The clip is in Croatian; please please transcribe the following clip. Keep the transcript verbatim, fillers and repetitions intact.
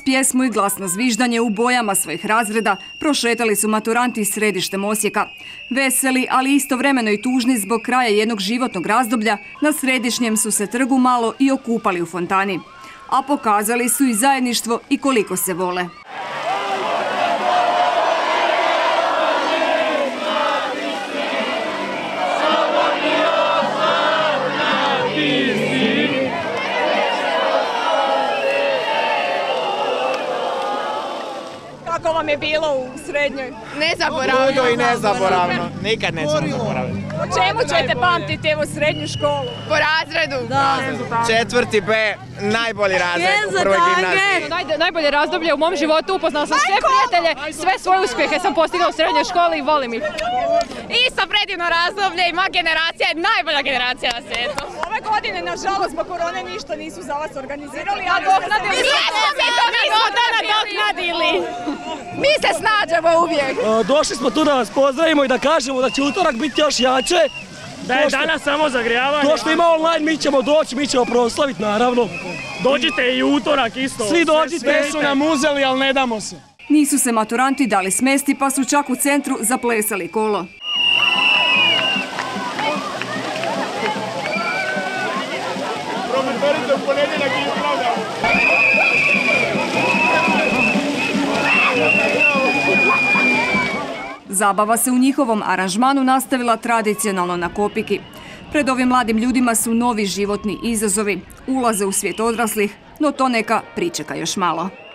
pjesmu i glasno zviždanje u bojama svojih razreda prošetali su maturanti središtem Osijeka. Veseli, ali istovremeno i tužni zbog kraja jednog životnog razdoblja, na središnjem su se trgu malo i okupali u fontani. A pokazali su i zajedništvo i koliko se vole. Kako vam je bilo u srednjoj? Nezaboravno. Ludo i nezaboravno. Nikad nećemo zaboraviti. Po čemu ćete pamtiti evo srednju školu? Po razredu. Da. Četvrti B, najbolji razred u prvoj gimnaziji. Naj, najbolje razdoblje u mom životu, upoznala sam sve prijatelje, sve svoje uspjehe sam postigla u srednjoj školi i volim ih. Isto predivno razdoblje i moja generacija je najbolja generacija na svijetu. Ove godine, nažalost, zbog korone ništa nisu za vas organizirali, a nadoknadili Mi se snađemo uvijek. Došli smo tu da vas pozdravimo i da kažemo da će utorak biti još jače. Da je danas samo zagrijavanje. To što ima online, mi ćemo doći, mi ćemo proslaviti, naravno. Dođite i utorak isto. Svi dođite. Sve su nam uzeli, ali ne damo se. Nisu se maturanti dali smesti, pa su čak u centru zaplesali kolo. Zabava se u njihovom aranžmanu nastavila tradicionalno na Kopiki. Pred ovim mladim ljudima su novi životni izazovi, ulaze u svijet odraslih, no to neka pričeka još malo.